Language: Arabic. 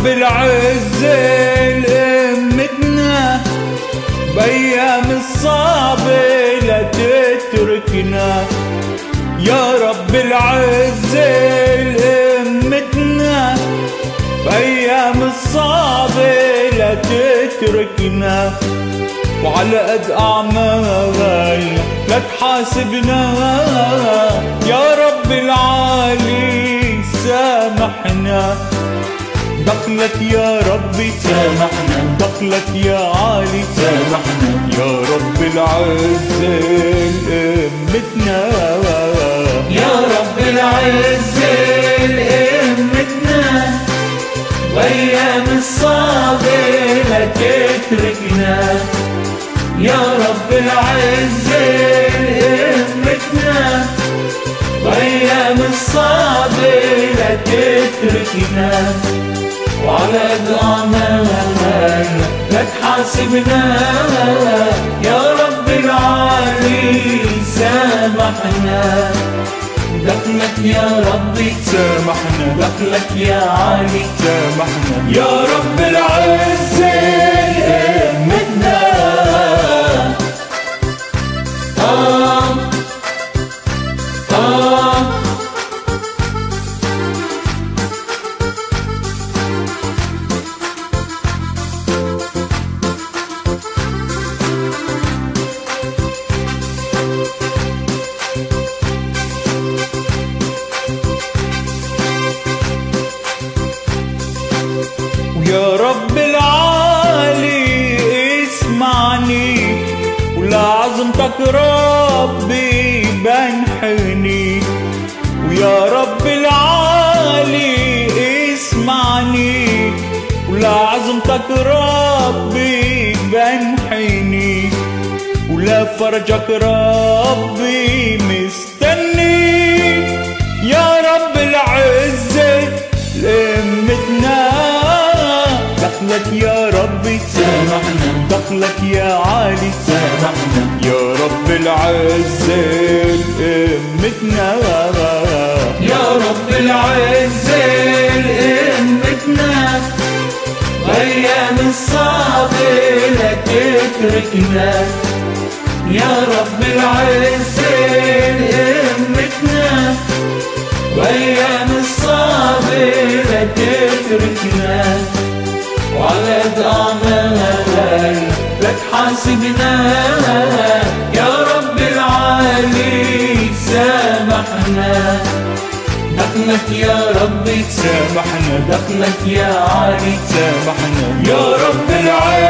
رب العزة لأمتنا بأيام الصعبة لا تتركنا. يا رب العزة لأمتنا بأيام الصعبة لا تتركنا. وعلى قد أعمالنا لا تحاسبنا. يا رب العالي سامحنا. دخلك يا ربي سامحنا، دخلك يا عالي سامحنا. يا رب العزة لأمتنا، يا رب العزة لأمتنا وأيام الصعبة لا تتركنا. يا رب العزة لأمتنا وأيام الصعبة لا تتركنا. وعلى قد أعمالنا لا تحاسبنا. يا رب العالي سامحنا. دخلك يا ربي سامحنا، دخلك يا عالي سامحنا. يا رب العزة لأمتنا. يا رب العالي اسمعني، ولعظمتك ربي بنحني. ويا رب العالي اسمعني، ولعظمتك ربي بنحني. ولا فرجك ربي مستني. يا رب العزة لأمتنا دخلك يا ربي سامحنا، دخلك يا عالي سامحنا. يا رب العزة لأمتنا، يا رب العزة لأمتنا وأيام الصعبة لا تتركنا. يا رب العزة لأمتنا وأيام الصعبة لا تتركنا. وعلى قد أعمالنا لا تحاسبنا. يا رب العالي سامحنا. دخلك يا ربي سامحنا، دخلك يا عالي سامحنا. يا رب العالي